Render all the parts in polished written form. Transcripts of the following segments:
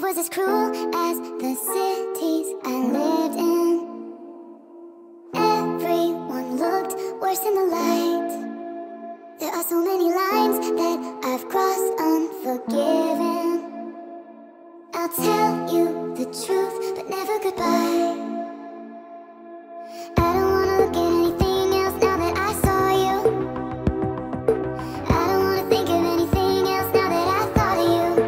was as cruel as the cities I lived in. Everyone looked worse in the light. There are so many lines that I've crossed unforgiven. I'll tell you the truth, but never goodbye. I don't wanna look at anything else now that I saw you. I don't wanna think of anything else now that I thought of you.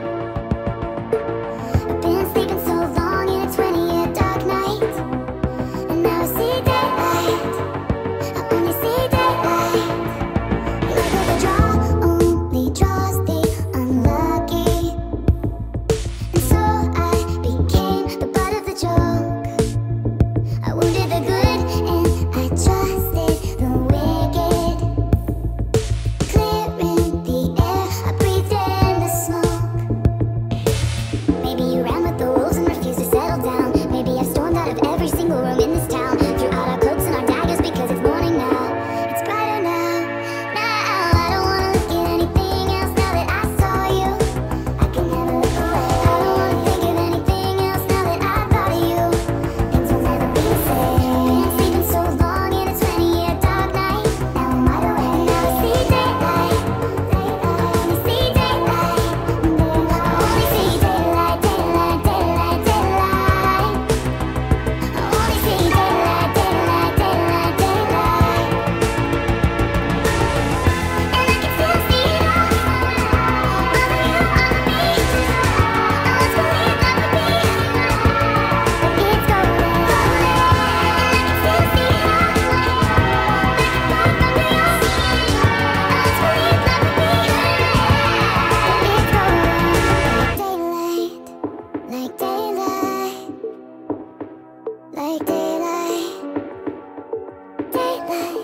I've been sleeping so long in a 20-year dark night, and now I see daylight. I only see daylight. Luck of the draw only draws the unlucky, and so I became the butt of the joke. I wounded the good and I trusted the wicked. Clearing the air, I breathed in the smoke. Maybe you ran with the wolves and refused to settle down. Maybe I stormed out of every single room in this town, threw out our cloaks and our daggers because it's morning now. It's brighter now. Now I don't wanna look at anything else now that I saw you. I can never look away. I don't wanna think of anything else now that I thought of you. Things will never be the same. Been sleeping so long in a 20-year dark night. Now I'm wide awake. Now I see daylight. I only see daylight. I only see daylight, daylight, daylight, daylight. I only see daylight, daylight, daylight, daylight. And I can still see it all. Mother, you are me. I was believed not to be, but it's going. And I can still see it all. Back and forth under your skin. I was believed not to be, but it's going. Like daylight, like daylight, daylight.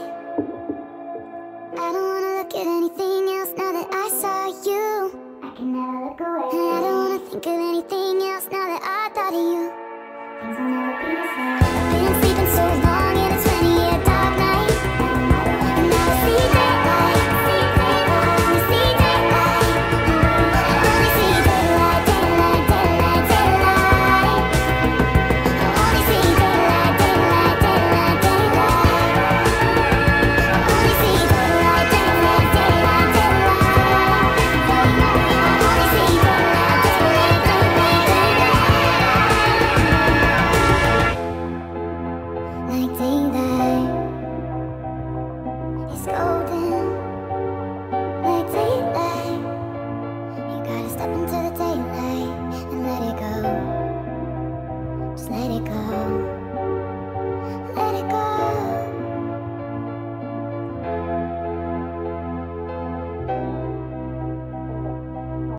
I don't wanna look at anything else now that I saw you. I can never look away. And I don't wanna think of anything else now that I thought of you. Things will never be the same. I've been sleeping so long in a 20-year dark night, and now I see daylight. I only see daylight. I only see daylight, daylight, daylight, daylight. I only see daylight, daylight, daylight, daylight. I only see daylight, daylight, daylight, daylight. I only see daylight, daylight, daylight, daylight. Like daylight is golden. Like daylight, you gotta step into the daylight and let it go. Just let it go.